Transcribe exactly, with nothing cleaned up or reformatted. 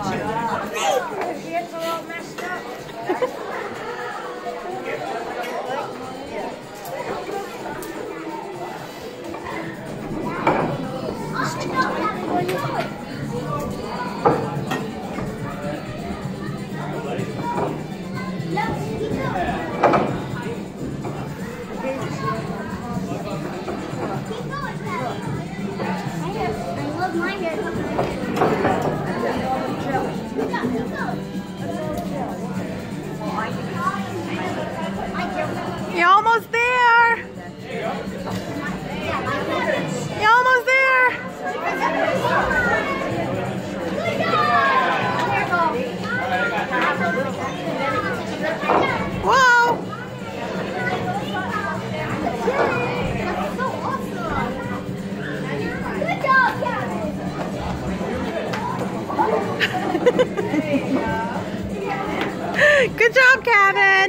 Hands are all messed up. You're almost there. You're almost there. Whoa. Good job, Gavin. Good job, Kevin.